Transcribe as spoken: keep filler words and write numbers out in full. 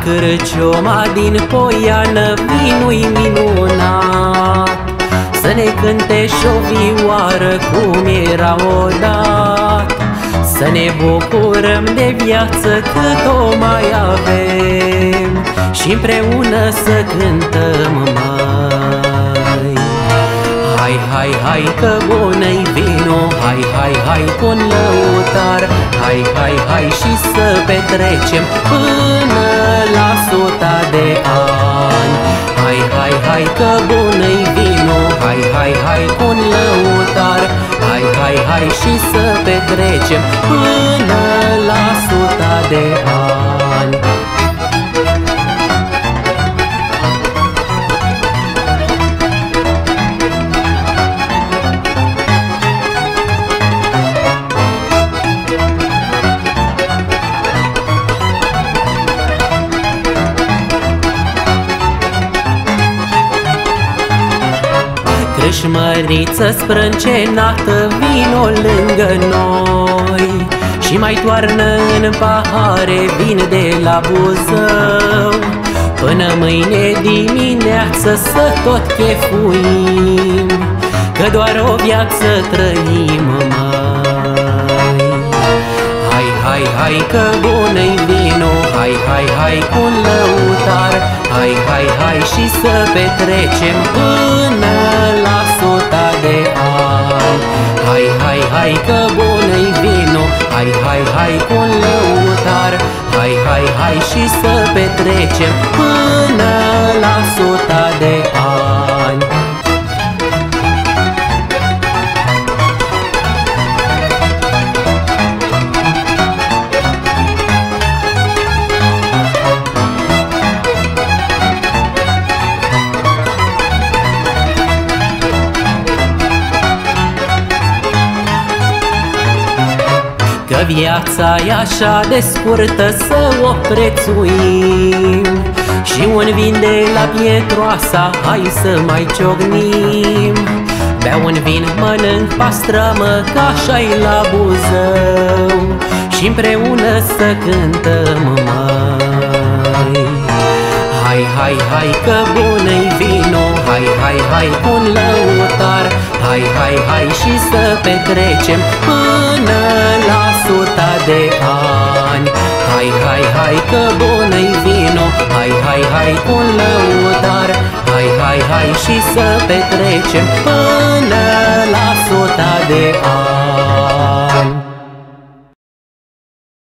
cârcioma din Poiană vinul-i minunat, să ne cânte și o vioară cum era odată, să ne bucurăm de viață cât o mai avem și împreună să cântăm mai. Hai, hai, hai că bună-i vino, hai, hai, hai cu-n lăutar, hai, hai, hai și să petrecem până la suta de ani. Hai, hai, hai că bună-i vino, hai, hai, hai cu-n lăutar, hai, hai, hai și să petrecem până la suta de ani. Crâșmăriță sprâncenată vino lângă noi și mai toarnă în pahare vin de la Buzău. Până mâine dimineață să tot chefuim, că doar o viață trăim mai. Hai, hai, hai că bună-i vino, hai, hai, hai cu-n lăutar, hai, hai, hai și să petrecem până la suta de ani. Hai, hai, hai că bună-i vino, hai, hai, hai cu-n lăutar, hai, hai, hai și să petrecem până la suta de ani. Că viața e așa de scurtă să o prețuim, și un vin de la Pietroasa hai să mai ciocnim. Beau un vin, mănânc pastramă, că așa-i la Buzău, și împreună să cântăm mai. Hai, hai, hai că bună-i vino, hai, hai, hai cu-n lăutar, hai, hai, hai și să petrecem până la suta de ani. Hai, hai, hai că bună-i vino, hai, hai, hai cu-n lăutar, hai, hai, hai și să petrecem până la suta de ani.